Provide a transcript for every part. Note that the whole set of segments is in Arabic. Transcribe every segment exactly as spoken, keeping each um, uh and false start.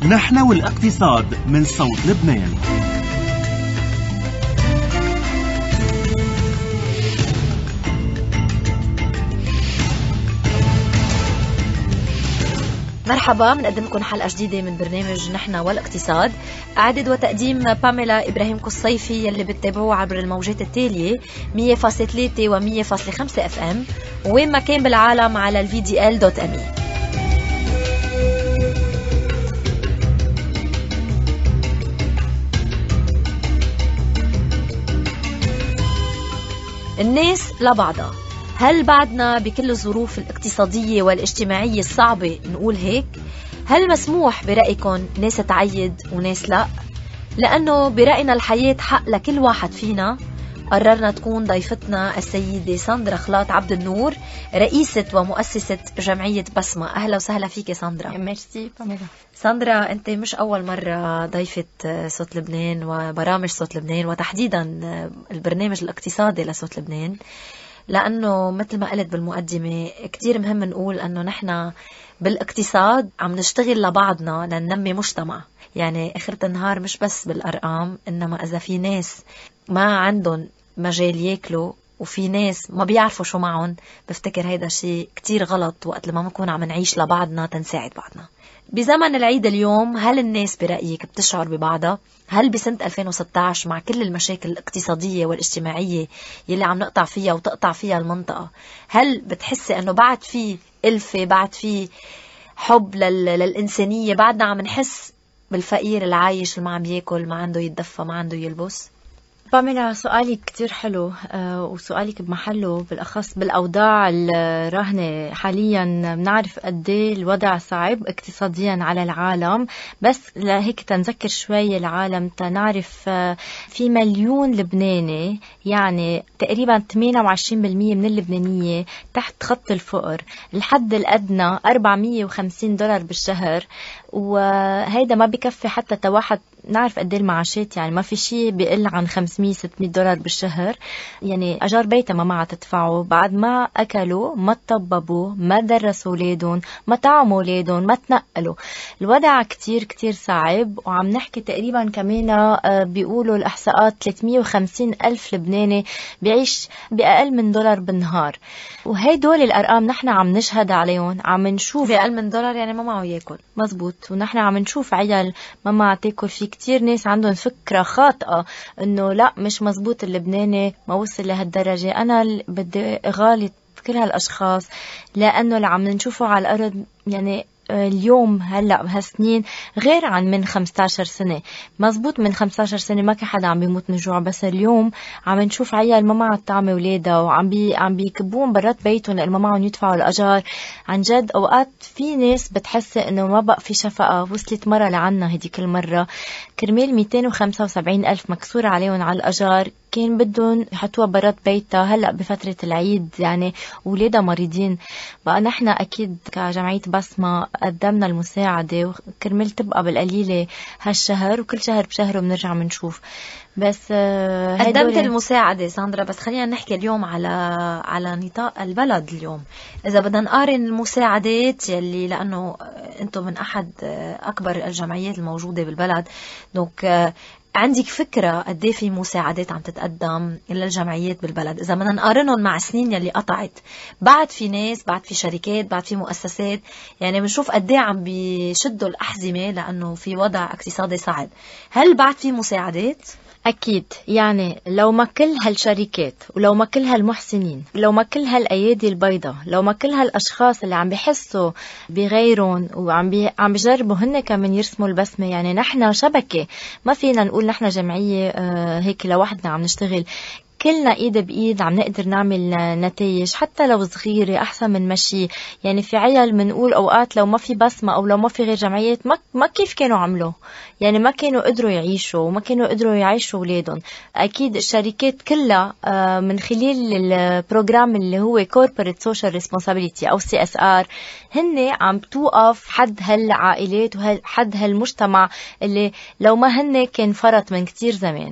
نحن والاقتصاد من صوت لبنان. مرحبا، بنقدم لكم حلقة جديدة من برنامج نحن والاقتصاد. إعداد وتقديم باميلا إبراهيم كوسيفي، يلي بتتابعوه عبر الموجات التالية مية فاصلة ثلاثة و مية فاصلة خمسة اف ام، وين ما كان بالعالم على الفي دي ال دوت ام اي. الناس لبعضها، هل بعدنا بكل الظروف الاقتصادية والاجتماعية الصعبة نقول هيك؟ هل مسموح برأيكم ناس تعيد وناس لا؟ لأنه برأينا الحياة حق لكل واحد فينا، قررنا تكون ضيفتنا السيدة ساندرا كلات عبدالنور، رئيسة ومؤسسة جمعية بسمة. أهلا وسهلا فيك ساندرا. ميرسي باميلا. ساندرا، أنت مش أول مرة ضيفة صوت لبنان وبرامج صوت لبنان، وتحديدا البرنامج الاقتصادي لصوت لبنان، لأنه مثل ما قلت بالمقدمة كتير مهم نقول أنه نحن بالاقتصاد عم نشتغل لبعضنا لننمي مجتمع. يعني آخرة النهار مش بس بالأرقام، إنما إذا في ناس ما عندهم مجال ياكلوا وفي ناس ما بيعرفوا شو معهم، بفتكر هيدا شيء كتير غلط وقت لما نكون عم نعيش لبعضنا تنساعد بعضنا. بزمن العيد اليوم، هل الناس برأيك بتشعر ببعضها؟ هل بسنة ألفين وستة عشر مع كل المشاكل الاقتصادية والاجتماعية يلي عم نقطع فيها وتقطع فيها المنطقة، هل بتحسي أنه بعد في ألفة، بعد في حب لل... للإنسانية، بعدنا عم نحس بالفقير العايش اللي ما عم ياكل، ما عنده يتدفى، ما عنده يلبس؟ باميلا، سؤالك كتير حلو، آه وسؤالك بمحله، بالأخص بالأوضاع الراهنة حاليا. بنعرف قد ايه الوضع صعب اقتصاديا على العالم، بس لهيك تنذكر شوي العالم تنعرف آه في مليون لبناني، يعني تقريبا ثمانية وعشرين بالمية من اللبنانية تحت خط الفقر. الحد الأدنى أربعمية وخمسين دولار بالشهر، وهيدا ما بكفي حتى تواحد. نعرف قد ايه المعاشات، يعني ما في شيء بيقل عن خمسمية ستمية دولار بالشهر. يعني أجار بيتها ما معها تدفعوا، بعد ما أكلوا، ما تطببوا، ما درسوا أولادهم، ما طعموا أولادهم، ما تنقلوا. الوضع كتير كتير صعب، وعم نحكي تقريبا كمان بيقولوا الإحصاءات ثلاثمية وخمسين ألف لبناني بيعيش بأقل من دولار بالنهار. وهي دول الأرقام نحن عم نشهد عليهم، عم نشوف بأقل من دولار يعني ما معه ياكل. مزبوط. ونحن عم نشوف عيال ما معها تاكل. في كتير ناس عندهم فكرة خاطئة انه لا، مش مزبوط، اللبناني ما وصل لهالدرجة. انا بدي اغالط كل هالاشخاص، لانه اللي عم نشوفه على الارض يعني اليوم هلأ بهالسنين غير عن من خمسة عشر سنة. مزبوط، من خمسة عشر سنة ما كان حدا عم بيموت من جوع، بس اليوم عم نشوف عيال ما معها طعمة ولادها، وعم بي عم بيكبون برات بيتهم لأنه ما معهم يدفعوا الأجار. عن جد أوقات في ناس بتحس إنه ما بقى في شفقة. وصلت مرة لعنا هديك المرة كرمال مئتين وخمسة وسبعين ألف مكسورة عليهم على الأجار، كان بدهم يحطوها برات بيتها هلأ بفترة العيد، يعني ولادها مريضين. بقى نحن أكيد كجمعية بسمة قدمنا المساعدة وكرمال تبقى بالقليلة هالشهر، وكل شهر بشهره بنرجع منشوف. بس قدمت المساعدة ساندرا، بس خلينا نحكي اليوم على على نطاق البلد. اليوم إذا بدنا نقارن المساعدات يلي، لأنه أنتم من أحد أكبر الجمعيات الموجودة بالبلد، دونك عندك فكرة قد ايه في مساعدات عم تتقدم للجمعيات بالبلد؟ إذا بدنا نقارنهم مع سنين يلي قطعت، بعد في ناس، بعد في شركات، بعد في مؤسسات، يعني بنشوف قد ايه عم بيشدوا الأحزمة لأنه في وضع اقتصادي صعب. هل بعد في مساعدات؟ أكيد. يعني لو ما كل هالشركات، ولو ما كل هالمحسنين، لو ما كل هالأيادي البيضاء، لو ما كل هالأشخاص اللي عم بيحسوا بغيرهم وعم بي عم بيجربوا هن كمان يرسموا البسمة. يعني نحن شبكة، ما فينا نقول نحن جمعية آه هيك لوحدنا عم نشتغل. كلنا ايد بايد عم نقدر نعمل نتائج، حتى لو صغيرة أحسن من مشي. يعني في عيال منقول أوقات لو ما في بسمة أو لو ما في غير جمعيات ما, ما كيف كانوا عملوا، يعني ما كانوا قدروا يعيشوا وما كانوا قدروا يعيشوا أولادهم. أكيد الشركات كلها من خلال البروجرام اللي هو Corporate Social Responsibility أو سي إس آر هن عم توقف حد هالعائلات وحد هالمجتمع اللي لو ما هن كان فرط من كتير زمان.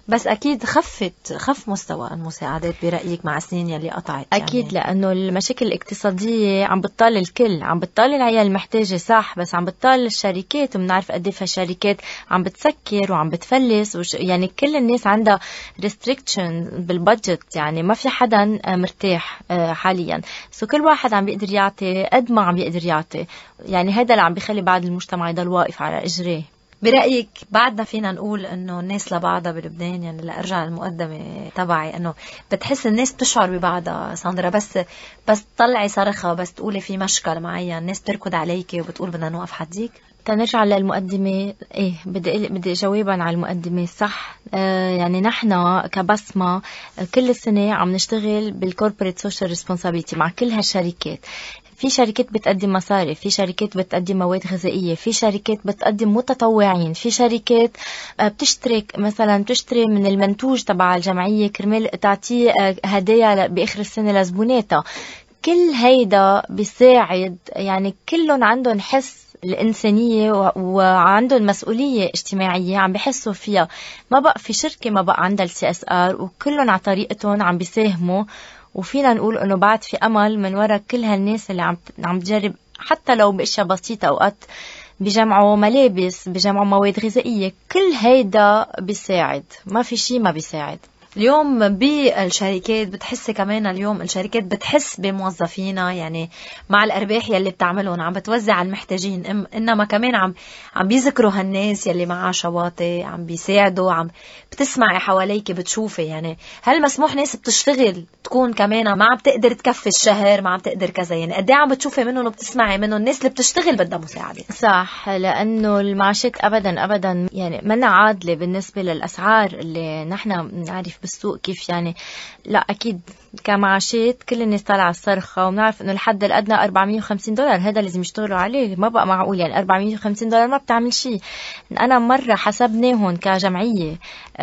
بس أكيد خفت خف مستوى المساعدات برأيك مع سنين يلي قطعت؟ أكيد يعني. لأنه المشاكل الاقتصادية عم بتطال الكل، عم بتطال العيال المحتاجة صح، بس عم بتطال الشركات، وبنعرف قد ايه الشركات عم بتسكر وعم بتفلس وش يعني كل الناس عندها restriction بالبادجت، يعني ما في حدا مرتاح حاليا. سو كل واحد عم بيقدر يعطي قد ما عم بيقدر يعطي، يعني هذا اللي عم بيخلي بعض المجتمع يضل واقف على إجريه. برأيك بعدنا فينا نقول انه الناس لبعضها بلبنان، يعني لأرجع المقدمة تبعي انه بتحس الناس بتشعر ببعضها ساندرا، بس بس تطلعي صرخة، بس تقولي في مشكل معين الناس بتركض عليكي وبتقول بدنا نوقف حديك؟ تنرجع للمقدمة، ايه بدي بدي جوابا على المقدمة صح. آه يعني نحن كبسمة كل السنة عم نشتغل بالكوربريت سوشيال ريسبونسابيلتي مع كل هالشركات. في شركات بتقدم مصاري، في شركات بتقدم مواد غذائية، في شركات بتقدم متطوعين، في شركات بتشترك مثلا بتشتري من المنتوج تبع الجمعية كرمال تعطيه هدايا بآخر السنة لزبوناتها. كل هيدا بيساعد، يعني كلهم عندهم حس الإنسانية وعندهم مسؤولية اجتماعية عم بحسوا فيها. ما بقى في شركة ما بقى عندها السي اس ار، وكلهم على طريقتهم عم بيساهموا. وفينا نقول انه بعد في امل من وراء كل هالناس اللي عم عم تجرب حتى لو باشياء بسيطه، اوقات بجمعوا ملابس، بجمعوا مواد غذائيه، كل هيدا بيساعد، ما في شيء ما بيساعد. اليوم بالشركات بتحسي كمان اليوم الشركات بتحس بموظفينا، يعني مع الأرباح يلي بتعملهم عم بتوزع على المحتاجين، إنما كمان عم عم بيذكروا هالناس يلي معها شواطئ، عم بيساعدوا، عم بتسمعي حواليك بتشوفي. يعني هل مسموح ناس بتشتغل تكون كمان ما عم تقدر تكفي الشهر، ما عم تقدر كذا؟ يعني قد ايه عم بتشوفي منهم وبتسمعي منهم الناس اللي بتشتغل بدها مساعدة؟ صح، لأنه المعاشات أبدا أبدا يعني منا عادلة بالنسبة للأسعار اللي نحن بنعرف بالسوق كيف. يعني لا أكيد كمعاشات كل الناس طالعة الصرخة، وبنعرف إنه الحد الأدنى أربعمية وخمسين دولار، هذا لازم يشتغلوا عليه. ما بقى معقول يعني أربعمية وخمسين دولار ما بتعمل شيء. أنا مرة حسبناهم كجمعية،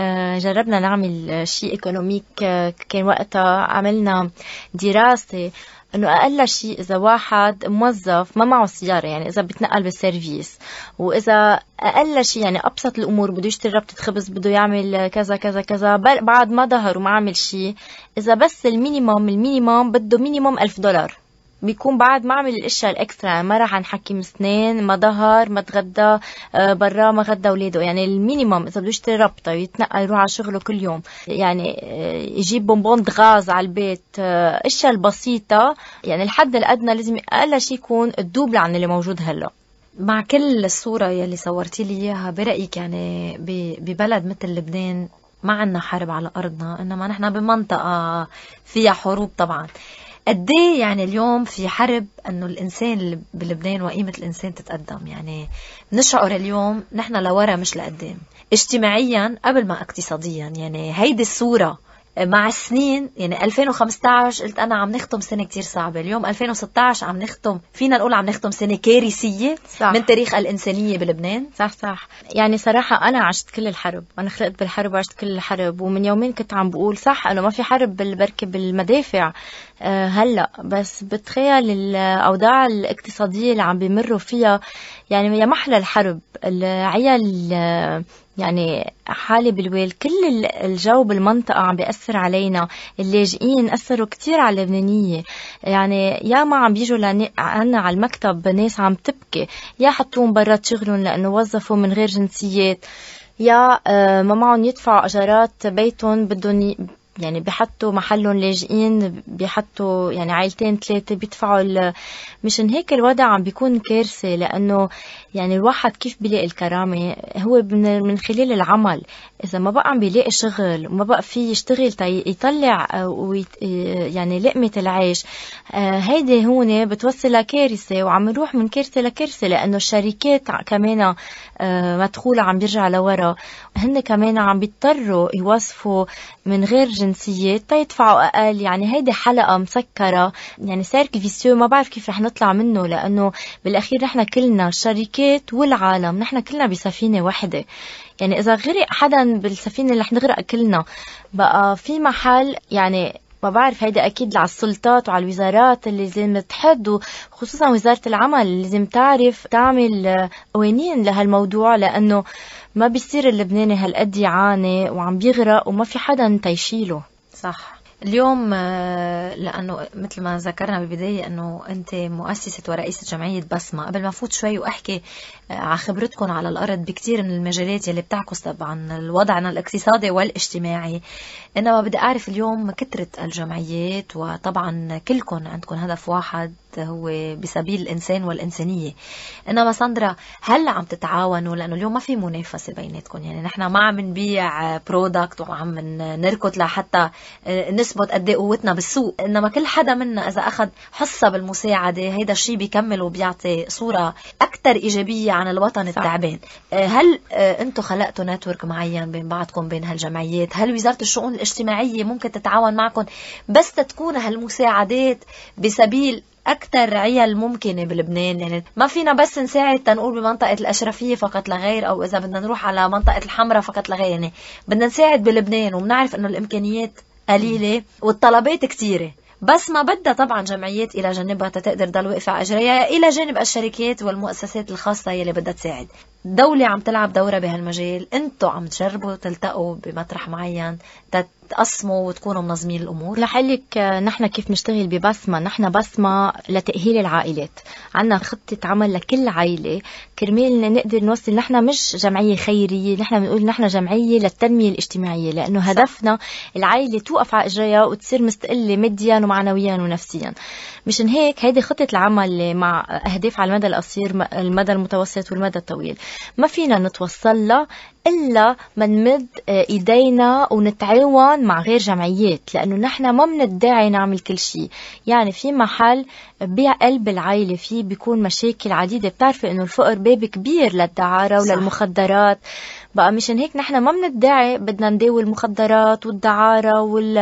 جربنا نعمل شيء إيكونوميك، كان وقتها عملنا دراسة انه اقل شيء اذا واحد موظف ما معه سياره، يعني اذا بتنقل بالسيرفيس، واذا اقل شيء يعني ابسط الامور بده يشتري ربطه خبز، بده يعمل كذا كذا كذا، بعد ما ظهر وما عمل شيء، اذا بس المينيموم المينيموم بده مينيموم ألف دولار، بيكون بعد ما عمل الاشياء الاكسترا. ما راح نحكي مسنين، ما ظهر، ما تغدى برا، ما غدى اولاده. يعني المينيموم اذا بده يشتري ربطه يتنقل يروح على شغله كل يوم، يعني يجيب بونبون غاز على البيت، اشياء البسيطه. يعني الحد الادنى لازم اقل شيء يكون الدوبل عن اللي موجود هلا. مع كل الصوره يلي صورتي لي اياها، برايك يعني ببلد مثل لبنان ما عنا حرب على ارضنا، انما نحن بمنطقه فيها حروب طبعا، قد ايه يعني اليوم في حرب انه الانسان بلبنان وقيمه الانسان تتقدم؟ يعني نشعر اليوم نحن لورا مش لقدام، اجتماعيا قبل ما اقتصاديا. يعني هيدي الصوره مع السنين، يعني ألفين وخمسة عشر قلت أنا عم نختم سنة كتير صعبة، اليوم ألفين وستة عشر عم نختم، فينا نقول عم نختم سنة كارثية من تاريخ الإنسانية بلبنان. صح صح. يعني صراحة أنا عشت كل الحرب، أنا خلقت بالحرب وعشت كل الحرب، ومن يومين كنت عم بقول صح أنه ما في حرب بالبركة بالمدافع أه هلأ، بس بتخيل الأوضاع الاقتصادية اللي عم بيمروا فيها. يعني يا محلى الحرب، العيال يعني حالي بالويل، كل الجو بالمنطقة عم بيأثر علينا، اللاجئين أثروا كتير على اللبنانية. يعني يا ما عم بيجوا لنا على المكتب ناس عم تبكي، يا حطوهم برات شغلهم لأنه وظفوا من غير جنسيات، يا ما معهم يدفعوا أجارات بيتهم، بدهم يعني بيحطوا محلهم لاجئين، بيحطوا يعني عائلتين ثلاثة بيدفعوا. مشان هيك الوضع عم بيكون كارثة، لأنه يعني الواحد كيف بيلاقي الكرامة هو من خلال العمل. إذا ما بقى عم بيلاقي شغل وما بقى فيه يشتغل يطلع يعني لقمة العيش، هيدي هون بتوصل لكارثة، وعم نروح من كارثة لكارثة، لأنه الشركات كمان مدخولة عم بيرجع لورا، هن كمان عم بيضطروا يوظفوا من غير جنسية تيدفعوا أقل. يعني هيدي حلقة مسكرة، يعني سيرك فيسيو ما بعرف كيف رح نطلع منه، لأنه بالأخير نحن كلنا الشركات والعالم نحن كلنا بسفينة واحدة. يعني إذا غرق حدا بالسفينة رح نغرق كلنا. بقى في محل يعني ما بعرف هيدا أكيد على السلطات وعلى الوزارات اللي لازم تحد، وخصوصا وزارة العمل اللي لازم تعرف تعمل قوانين لهالموضوع، لأنه ما بيصير اللبناني هالقد يعاني وعم بيغرق وما في حدا تيشيله. صح. اليوم لأنه مثل ما ذكرنا بالبداية أنه أنت مؤسسة ورئيسة جمعية بسمة، قبل ما فوت شوي وأحكي على خبرتكم على الأرض بكتير من المجالات يلي بتعكس طبعا وضعنا الاقتصادي والاجتماعي، إنما بدي أعرف اليوم كثرة الجمعيات، وطبعا كلكم عندكم هدف واحد هو بسبيل الإنسان والإنسانية. إنما ساندرا، هل عم تتعاونوا؟ لأنه اليوم ما في منافسة بيناتكم، يعني نحن ما عم نبيع برودكت وعم نركض لحتى نثبت قد ايه قوتنا بالسوق، إنما كل حدا منا إذا أخذ حصة بالمساعدة هيدا الشيء بيكمل وبيعطي صورة أكثر إيجابية عن الوطن التعبان. هل أنتم خلقتوا نتورك معين بين بعضكم بين هالجمعيات؟ هل وزارة الشؤون الاجتماعية ممكن تتعاون معكم بس تكون هالمساعدات بسبيل أكتر عيال ممكنة بلبنان؟ يعني ما فينا بس نساعد تنقول بمنطقة الأشرفية فقط لغير، أو إذا بدنا نروح على منطقة الحمراء فقط لغير، يعني بدنا نساعد بلبنان وبنعرف إنه الإمكانيات قليلة والطلبات كتيرة، بس ما بدها طبعا جمعيات إلى جانبها تقدر تضل واقفة على أجريها، إلى جانب الشركات والمؤسسات الخاصة يلي بدها تساعد. الدولة عم تلعب دورة بهالمجال، انتوا عم تجربوا تلتقوا بمطرح معين تقسموا وتكونوا منظمين الأمور؟ لحلك نحن كيف نشتغل ببسمة، نحن بسمة لتأهيل العائلات، عنا خطة عمل لكل عائلة كرمال نقدر نوصل. نحن مش جمعية خيرية، نحن بنقول نحن جمعية للتنمية الاجتماعية، لأنه هدفنا العائلة توقف على إجريها وتصير مستقلة ماديا ومعنويا ونفسيا. مشان هيك هيدي خطة العمل مع أهداف على المدى القصير، المدى المتوسط والمدى الطويل. ما فينا نتوصل لها إلا منمد إيدينا ونتعاون مع غير جمعيات، لأنه نحن ما بندعي نعمل كل شيء. يعني في محل بقلب العائلة فيه بيكون مشاكل عديدة، بتعرفي إنه الفقر باب كبير للدعارة وللمخدرات. بقى مشان هيك نحن ما بندعي بدنا نداوي المخدرات والدعارة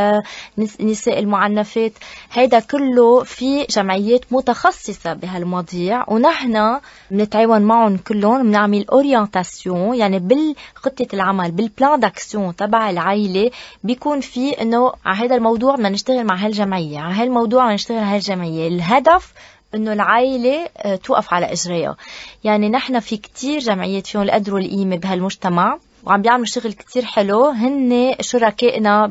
والنساء المعنفات، هيدا كله في جمعيات متخصصة بهالمواضيع، ونحن بنتعاون معهم كلهم، بنعمل اورينتاسيون. يعني بالخطة العمل بالبلان داكسيون تبع العائلة بيكون في انه على هذا الموضوع بدنا نشتغل مع هالجمعية، على هالموضوع بدنا نشتغل مع هالجمعية. الهدف انه العائلة توقف على اجريها. يعني نحن في كتير جمعيات فيهم القدر والقيمة بهالمجتمع وعم بيعملوا شغل كتير حلو، هن شركائنا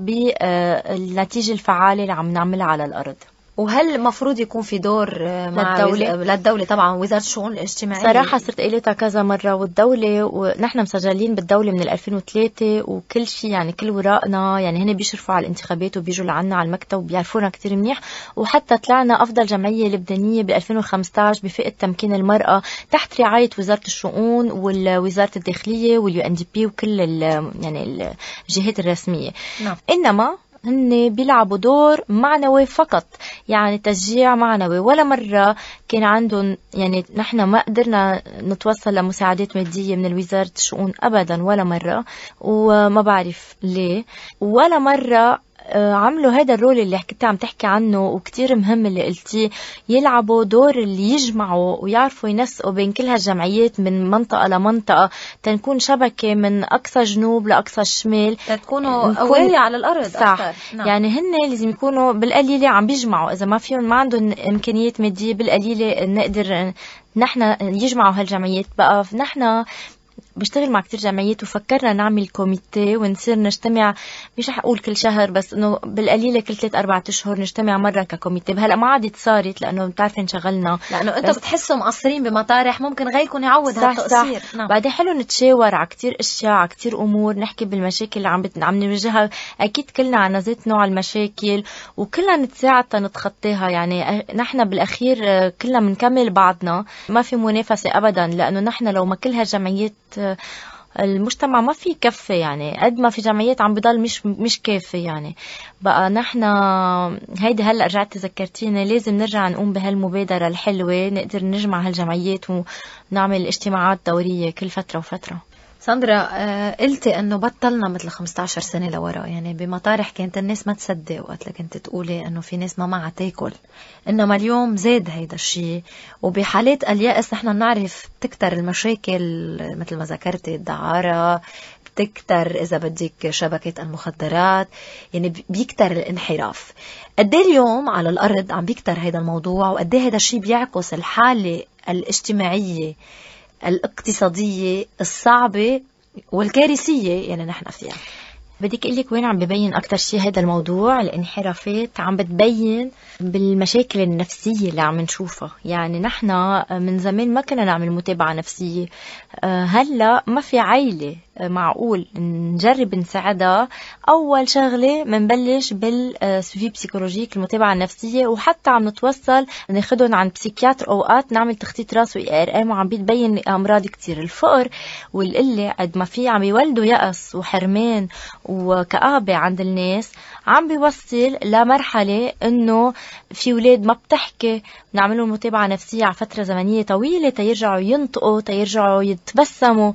بالنتيجة الفعالة اللي عم نعملها على الأرض. وهل مفروض يكون في دور مع للدولة؟ وز... للدولة طبعا، وزارة الشؤون الاجتماعية. صراحة صرت قلتها كذا مرة، والدولة ونحن مسجلين بالدولة من ألفين وثلاثة وكل شيء، يعني كل ورقنا، يعني هن بيشرفوا على الانتخابات وبيجوا لعنا على المكتب وبيعرفونا كتير منيح. وحتى طلعنا أفضل جمعية لبنانية ب ألفين وخمسة عشر بفئة تمكين المرأة تحت رعاية وزارة الشؤون ووزارة الداخلية واليو ان دي بي وكل ال يعني الجهات الرسمية. نعم. إنما هن بيلعبوا دور معنوي فقط، يعني تشجيع معنوي. ولا مرة كان عندهم، يعني نحن ما قدرنا نتوصل لمساعدات مادية من وزارة الشؤون أبدا ولا مرة، وما بعرف ليه. ولا مرة عملوا هذا الرول اللي كنت عم تحكي عنه وكتير مهم اللي قلتيه، يلعبوا دور اللي يجمعوا ويعرفوا ينسقوا بين كل هالجمعيات من منطقة لمنطقة، تنكون شبكة من أقصى جنوب لأقصى شمال، تكونوا قوية على الأرض. صح. أكثر. نعم. يعني هن لازم يكونوا بالقليلة عم بيجمعوا، إذا ما فيهم ما عندهم إمكانيات مادية بالقليلة نقدر نحن يجمعوا هالجمعيات. بقى نحن بشتغل مع كتير جمعيات وفكرنا نعمل كوميتي ونصير نجتمع، مش رح أقول كل شهر بس إنه بالقليلة كل ثلاث أربعة أشهر نجتمع مرة ككوميتي. بهلا ما عادت صارت لأنه بتعرفي انشغلنا، لأنه أنتوا بتحسوا مقصرين بمطارح ممكن غيركم يعوض هالتقصير. نعم. بعدين حلو نتشاور على كتير أشياء، على كتير أمور، نحكي بالمشاكل اللي عم بت... عم نواجهها. أكيد كلنا عنا ذات نوع المشاكل وكلنا نتساعد تنتخطيها. يعني نحن بالأخير كلنا بنكمل بعضنا، ما في منافسة أبدا، لأنه نحن لو ما كل هالجمعيات المجتمع ما في كفة، يعني قد ما في جمعيات عم بضل مش مش كافة. يعني بقى نحن هيدي هلا رجعت تذكرتينا لازم نرجع نقوم بهالمبادرة الحلوة، نقدر نجمع هالجمعيات ونعمل اجتماعات دورية كل فترة وفترة. ساندرا، آه قلتي انه بطلنا مثل خمسة عشر سنة لورا، يعني بمطارح كانت الناس ما تصدق وقت لك انت تقولي انه في ناس ما معها تاكل، انما اليوم زاد هيدا الشيء. وبحالات اليأس نحن بنعرف تكتر المشاكل مثل ما ذكرتي، الدعارة، بتكتر إذا بدك شبكة المخدرات، يعني بيكتر الانحراف. قد ايه اليوم على الأرض عم بيكتر هذا الموضوع، وقد ايه هذا الشيء بيعكس الحالة الاجتماعية الاقتصادية الصعبة والكارثية يعني نحن فيها. بدك أقول لك وين عم ببين أكتر شيء هذا الموضوع؟ الانحرافات عم بتبين بالمشاكل النفسية اللي عم نشوفها. يعني نحن من زمان ما كنا نعمل متابعة نفسية، هلأ ما في عائلة معقول نجرب نساعدها. أول شغلة منبلش بالسوفي بسيكولوجيك، المتابعة النفسية، وحتى عم نتوصل ناخدهم عن بسيكياتر أوقات نعمل تخطيط راس وإي آر إم، وعم بتبين أمراض كتير. الفقر والقلة قد ما في عم يولدوا يأس وحرمان وكآبة عند الناس، عم بيوصل لمرحلة إنه في ولاد ما بتحكي، نعملوا متابعة نفسية على فترة زمنية طويلة تيرجعوا ينطقوا، تيرجعوا يتبسموا.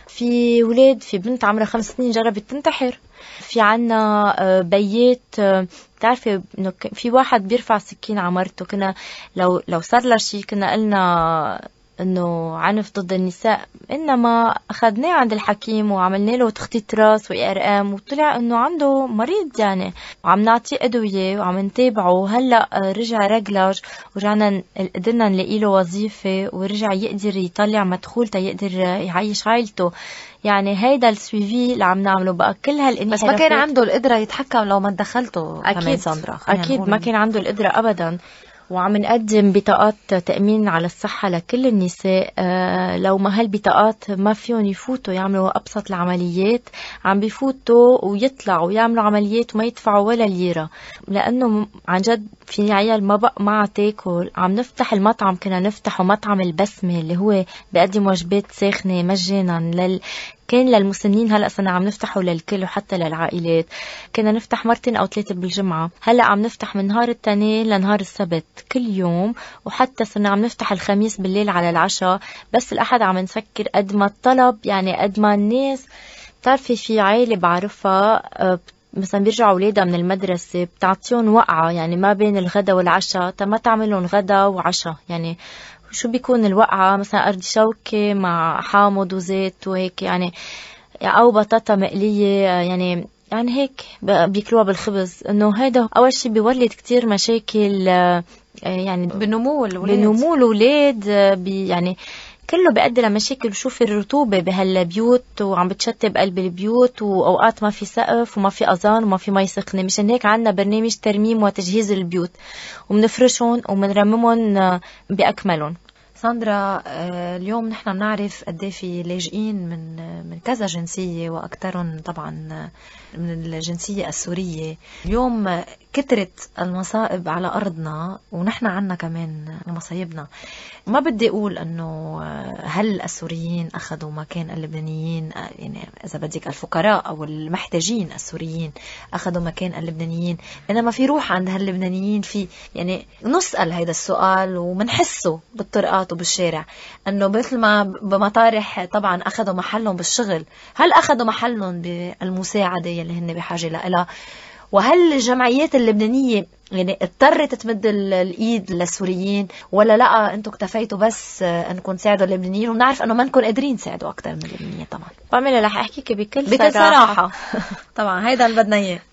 في ولاد، في بنت عمرها خمس سنين جربت تنتحر. في عنا بيات، تعرفي إنه في واحد بيرفع سكين على مرته، كنا لو لو صار له شيء كنا قلنا انه عنف ضد النساء، انما اخذناه عند الحكيم وعملنا له تخطيط راس واي ار ام، وطلع انه عنده مريض يعني، وعم نعطيه ادويه وعم نتابعه. هلا رجع رجلاج، ورجعنا قدرنا نلاقي له وظيفه، ورجع يقدر يطلع مدخول تيقدر يعيش عائلته. يعني هيدا السويفي اللي عم نعمله بقى كل هالانحرافات. بس ما كان عنده القدره يتحكم لو ما تدخلته. اكيد ساندرا اكيد ما كان عنده القدره ابدا. وعم نقدم بطاقات تأمين على الصحة لكل النساء. آه لو ما هالبطاقات ما فيهم يفوتوا يعملوا أبسط العمليات، عم بيفوتوا ويطلعوا يعملوا عمليات وما يدفعوا ولا ليرة، لأنه عن جد في عيال ما بقى ما تاكل. عم نفتح المطعم، كنا نفتحه مطعم البسمة اللي هو بيقدم وجبات ساخنة مجانا لل كان للمسنين. هلأ صرنا عم نفتحه للكل وحتى للعائلات. كنا نفتح مرتين أو ثلاثة بالجمعة، هلأ عم نفتح من نهار التاني لنهار السبت كل يوم، وحتى صرنا عم نفتح الخميس بالليل على العشاء. بس الأحد عم نسكر قد ما الطلب، يعني قد ما الناس. بتعرفي في عائلة بعرفها مثلا بيرجعوا أولادها من المدرسة بتعطيهم وقعة، يعني ما بين الغدا والعشاء تما تعملهم غدا وعشاء. يعني شو بيكون الوقعة؟ مثلا أرض شوكة مع حامض وزيت وهيك يعني، أو بطاطا مقلية يعني يعني هيك بيكلوها بالخبز. إنه هيدا أول شي بيولد كتير مشاكل يعني بنمو الولاد بنمو الولاد بي يعني كله بيؤدي لمشاكل. وشوف الرطوبة بهالبيوت وعم بتشتب قلب البيوت، وأوقات ما في سقف وما في أذان وما في مي سخنة. مشان هيك عنا برنامج ترميم وتجهيز البيوت، ومنفرشهم ومنرممهم بأكملهم. ساندرا، اليوم نحن بنعرف قد ايه في لاجئين من من كذا جنسية، واكثرهم طبعا من الجنسية السورية. اليوم كثرت المصائب على ارضنا، ونحن عنا كمان مصايبنا. ما بدي اقول انه هل السوريين اخذوا مكان اللبنانيين، يعني اذا بدك الفقراء او المحتاجين السوريين اخذوا مكان اللبنانيين، انما في روح عند هاللبنانيين، في يعني نسأل هذا السؤال ومنحسه بالطرقات وبالشارع، انه مثل ما بمطارح طبعا اخذوا محلهم بالشغل، هل اخذوا محلهم بالمساعدة اللي هن بحاجة لها؟ وهل الجمعيات اللبنانية يعني اضطرت تمد الايد للسوريين، ولا لا انتم اكتفيتوا بس انكم تساعدوا اللبنانيين؟ ونعرف انه ما انكم قادرين تساعدوا اكثر من اللبنانيين. طبعا باميلا رح احكيك بكل, بكل صراحة, صراحة. طبعا هيدا اللي بدنا اياه.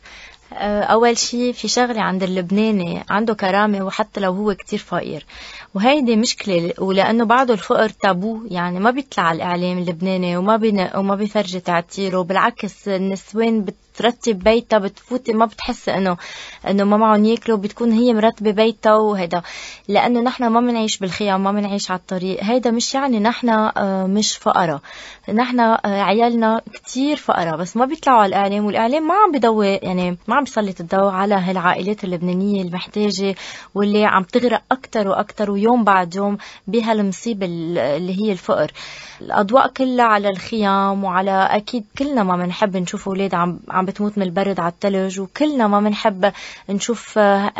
أول شيء في شغلة عند اللبناني عنده كرامة وحتى لو هو كتير فقير، وهيدي مشكلة. ولأنه بعده الفقر تابو، يعني ما بيطلع على الإعلام اللبناني وما بين وما بيفرجي تعتيره. بالعكس النسوان بترتب بيتها، بتفوت ما بتحس إنه إنه ما معهم ياكلوا، بتكون هي مرتبة بيتها. وهيدا لأنه نحنا ما بنعيش بالخيام، ما بنعيش على الطريق. هيدا مش يعني نحنا مش فقراء، نحنا عيالنا كتير فقراء بس ما بيطلعوا على الإعلام. والإعلام ما عم بيضوي، يعني ما عم بيسلط الضوء على هالعائلات اللبنانية المحتاجة واللي عم تغرق أكتر وأكتر ويوم بعد يوم بهالمصيبة اللي هي الفقر. الأضواء كلها على الخيام، وعلى أكيد كلنا ما منحب نشوف أولاد عم عم بتموت من البرد على الثلج، وكلنا ما منحب نشوف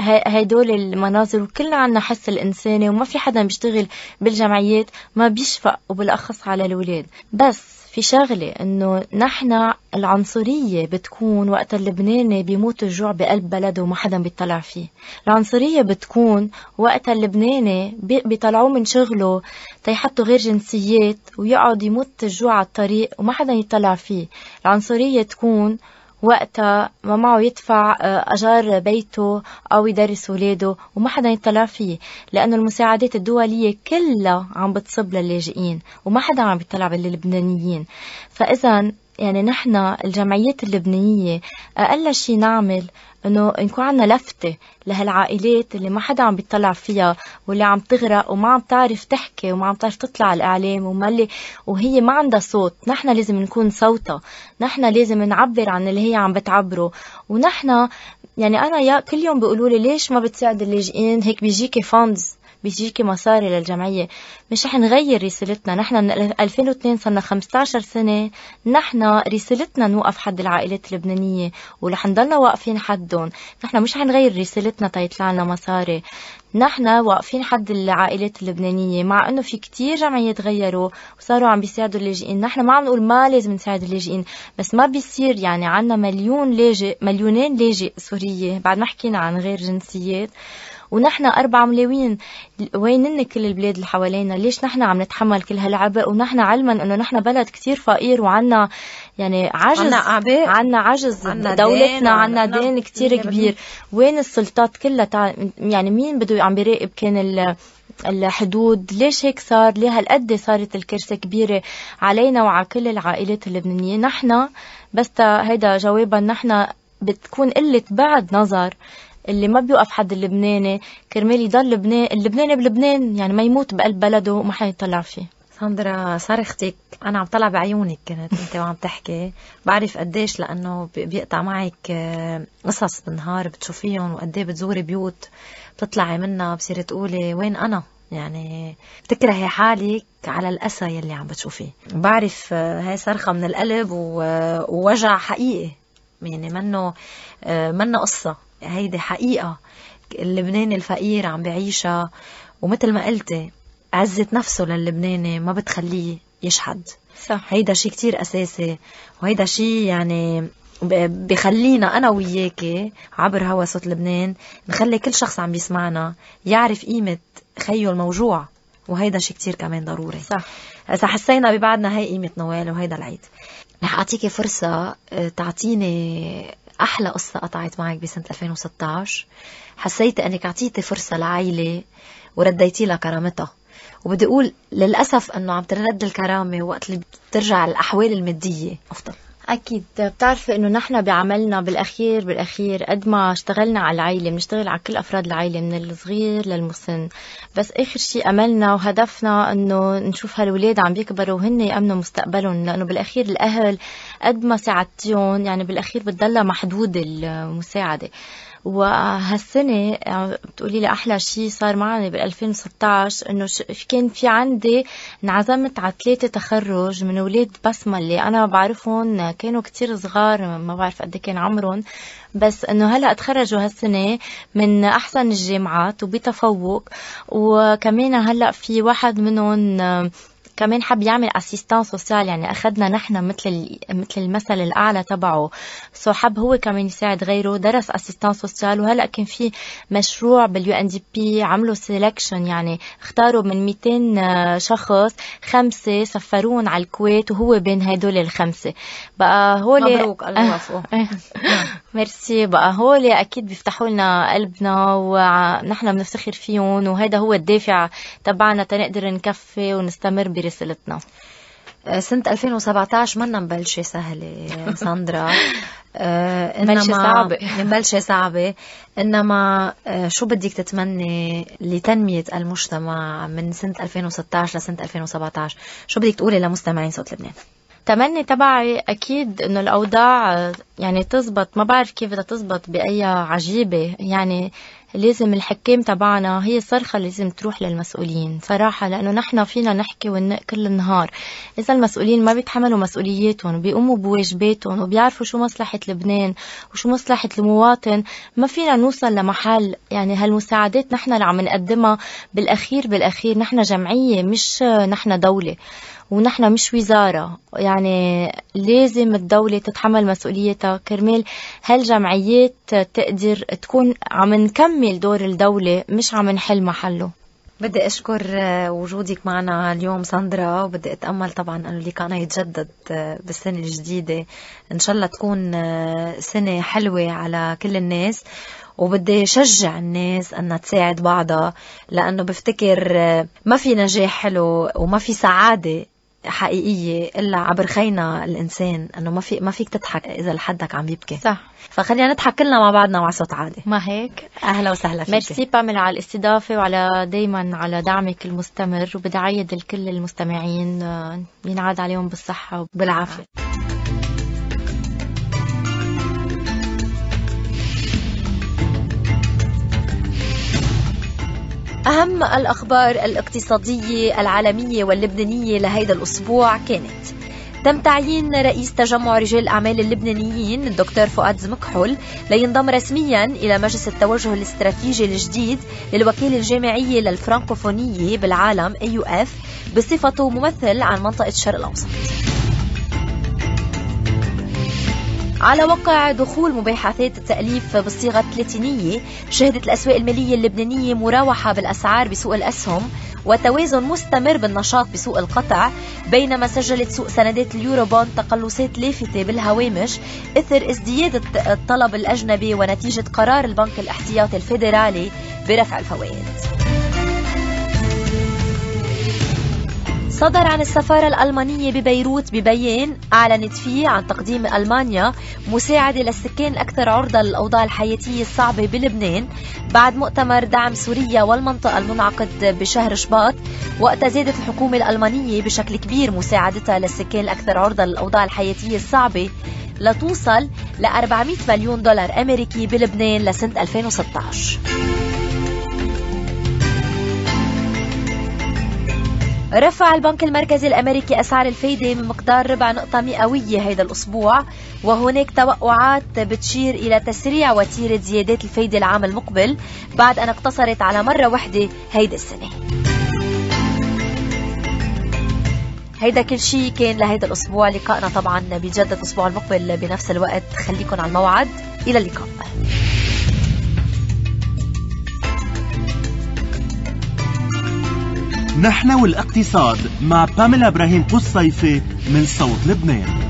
هيدول المناظر. وكلنا عنا حس الإنساني، وما في حدا بيشتغل بالجمعيات ما بيشفق، وبالأخص على الأولاد. بس في شغلة إنه نحن العنصرية بتكون وقت اللبناني بيموت الجوع بقلب بلده وما حدا بيطلع فيه. العنصرية بتكون وقت اللبناني بيطلعوه من شغله تيحطوا غير جنسيات ويقعد يموت الجوع على الطريق وما حدا يطلع فيه. العنصرية تكون وقتها ما معه يدفع أجار بيته أو يدرس ولاده وما حدا يطلع فيه، لأنه المساعدات الدولية كلها عم بتصب للاجئين وما حدا عم بيطلع باللبنانيين. فإذا يعني نحن الجمعيات اللبنانية أقل شيء نعمل إنه نكون عنا لفتة لهالعائلات اللي ما حدا عم بيطلع فيها واللي عم تغرق وما عم تعرف تحكي وما عم تعرف تطلع على الإعلام وما وهي ما عندها صوت. نحن لازم نكون صوتها، نحن لازم نعبر عن اللي هي عم بتعبره. ونحن يعني أنا يا كل يوم بيقولوا لي ليش ما بتساعد اللاجئين، هيك بيجيكي فاندز بيجيكي مصاري للجمعية. مش رح نغير رسالتنا. نحن ألفين واثنين صرنا خمسة عشر سنة، نحن رسالتنا نوقف حد العائلات اللبنانية ورح نضلنا واقفين حدهم. نحن مش رح نغير رسالتنا تيطلع لنا مصاري، نحن واقفين حد العائلات اللبنانية. مع انه في كتير جمعيات غيروا وصاروا عم بيساعدوا اللاجئين. نحن ما عم نقول ما لازم نساعد اللاجئين، بس ما بيصير يعني عنا مليون لاجئ مليونين لاجئ سورية بعد ما حكينا عن غير جنسيات ونحن أربعة ملايين. وينن كل البلاد اللي حوالينا؟ ليش نحن عم نتحمل كل هالعبء ونحن علما انه نحن بلد كتير فقير وعنا يعني عجز عنا, عنا عجز عنا دولتنا، عنا دين, دين كتير كبير. وين السلطات كلها تع... يعني مين بده عم بيراقب كان ال... الحدود؟ ليش هيك صار؟ ليه هالقد صارت الكارثة كبيرة علينا وعلى كل العائلات اللبنانية؟ نحن بس هيدا جوابا، نحن بتكون قلة بعد نظر اللي ما بيوقف حد اللبناني كرمال يضل لبنان اللبناني بلبنان، يعني ما يموت بقلب بلده وما حدا يطلع فيه. ساندرا صرختك أنا عم طلع بعيونك كانت أنت وعم تحكي. بعرف قديش لأنه بيقطع معك قصص بالنهار بتشوفيهم وقديه بتزوري بيوت بتطلعي منها بصير تقولي وين أنا، يعني بتكرهي حالك على الأسى يلي عم بتشوفيه. بعرف هاي صرخة من القلب ووجع حقيقي، يعني منه منه قصة، هيدي حقيقة اللبناني الفقير عم بعيشها. ومثل ما قلتي عزة نفسه للبناني ما بتخليه يشحد. صح. هيدا شيء كتير أساسي، وهيدا شيء يعني بخلينا أنا وياكي عبر هوا صوت لبنان نخلي كل شخص عم بيسمعنا يعرف قيمة خيه الموجوع، وهيدا شيء كتير كمان ضروري. صح. إذا حسينا ببعدنا هاي قيمة نوال وهيدا العيد. رح أعطيكي فرصة تعطيني أحلى قصة قطعت معك بسنة ألفين وستة عشر، حسيتي أنك عطيتي فرصة لعائلة ورديتي لها كرامتها. وبدي أقول للأسف أنه عم ترد الكرامة وقت اللي بترجع الأحوال المادية أفضل. أكيد بتعرفي إنه نحن بعملنا بالأخير بالأخير قد ما اشتغلنا على العائلة بنشتغل على كل أفراد العائلة من الصغير للمسن، بس آخر شيء أملنا وهدفنا إنه نشوف هالولاد عم بيكبروا وهن يأمنوا مستقبلهم، لأنه بالأخير الأهل قد ما ساعدتهم يعني بالأخير بتضلها محدود المساعدة. وهالسنة بتقولي لي أحلى شيء صار معنا بالألفين وستة عشر إنه كان في عندي انعزمت على ثلاثة تخرج من أولاد بسمة اللي أنا بعرفهم كانوا كتير صغار، ما بعرف قد كان عمرهم، بس إنه هلأ تخرجوا هالسنة من أحسن الجامعات وبتفوق. وكمان هلأ في واحد منهم كمان حب يعمل اسيستان سوسيال، يعني اخذنا نحن مثل مثل المثل الاعلى تبعه، سو حب هو كمان يساعد غيره، درس اسيستان سوسيال. وهلا كان في مشروع باليو ان دي بي عملوا سيلكشن، يعني اختاروا من مئتين شخص خمسه سفروهم على الكويت وهو بين هدول الخمسه. بقى هول مبروك الله يوفقه. ميرسي. بقى هول اكيد بيفتحوا لنا قلبنا ونحن بنفتخر فيهم، وهذا هو الدافع تبعنا تنقدر نكفي ونستمر برسالتنا. سنة ألفين وسبعة عشر منا مبلشة سهلة ساندرا، مبلشة صعبة مبلشة صعبة إنما شو بدك تتمني لتنمية المجتمع من سنة ألفين وستة عشر لسنة ألفين وسبعة عشر؟ شو بدك تقولي لمستمعين صوت لبنان؟ تمني تبعي أكيد إنه الأوضاع يعني تزبط، ما بعرف كيف بدها تزبط بأي عجيبة، يعني لازم الحكام تبعنا هي الصرخة اللي لازم تروح للمسؤولين صراحة، لأنه نحن فينا نحكي وننق كل النهار. إذا المسؤولين ما بيتحملوا مسؤولياتهم وبيقوموا بواجباتهم وبيعرفوا شو مصلحة لبنان وشو مصلحة المواطن، ما فينا نوصل لمحل. يعني هالمساعدات نحن اللي عم نقدمها بالأخير بالأخير نحن جمعية، مش نحن دولة، ونحن مش وزارة. يعني لازم الدولة تتحمل مسؤوليتها كرمال هالجمعيات تقدر تكون عم نكمل دور الدولة، مش عم نحل محله. بدي أشكر وجودك معنا اليوم ساندرا، وبدي أتأمل طبعا أنه لقاءنا يتجدد بالسنة الجديدة، إن شاء الله تكون سنة حلوة على كل الناس. وبدي شجع الناس أنها تساعد بعضها، لأنه بفتكر ما في نجاح حلو وما في سعادة حقيقية إلا عبر خينا الإنسان، أنه ما في ما فيك تضحك إذا لحدك عم يبكي. صح. فخلينا نضحك كلنا مع بعضنا مع صوت عالي. ما هيك؟ أهلا وسهلا فيك. ميرسي باميلا على الاستضافة وعلى دايما على دعمك المستمر، وبدي أعيد الكل المستمعين ينعاد عليهم بالصحة وبالعافية. أهم الأخبار الاقتصادية العالمية واللبنانية لهيدا الأسبوع كانت: تم تعيين رئيس تجمع رجال الأعمال اللبنانيين الدكتور فؤاد زمكحل لينضم رسميا إلى مجلس التوجه الاستراتيجي الجديد للوكيل الجامعي للفرنكوفونية بالعالم إيه يو إف بصفته ممثل عن منطقة الشرق الأوسط. على وقع دخول مباحثات التأليف بالصيغة اللاتينية، شهدت الأسواق المالية اللبنانية مراوحة بالأسعار بسوق الأسهم وتوازن مستمر بالنشاط بسوق القطع، بينما سجلت سوق سندات اليوروبوند تقلصات لافتة بالهوامش إثر ازدياد الطلب الأجنبي ونتيجة قرار البنك الاحتياطي الفيدرالي برفع الفوائد. صدر عن السفارة الألمانية ببيروت ببيان أعلنت فيه عن تقديم ألمانيا مساعدة للسكان الأكثر عرضة للأوضاع الحياتية الصعبة بلبنان بعد مؤتمر دعم سوريا والمنطقة المنعقد بشهر شباط، وقت زادت الحكومة الألمانية بشكل كبير مساعدتها للسكان الأكثر عرضة للأوضاع الحياتية الصعبة لتوصل ل أربعمئة مليون دولار أمريكي بلبنان لسنة ألفين وستة عشر. رفع البنك المركزي الأمريكي أسعار الفايدة من مقدار ربع نقطة مئوية هذا الأسبوع، وهناك توقعات بتشير إلى تسريع وتيرة زيادات الفايدة العام المقبل بعد أن اقتصرت على مرة واحدة هيدا السنة. هيدا كل شيء كان لهيدا الأسبوع. لقاءنا طبعا بيجدد الأسبوع المقبل بنفس الوقت، خليكن على الموعد. إلى اللقاء. نحن والاقتصاد مع باملا إبراهيم قصيفي من صوت لبنان.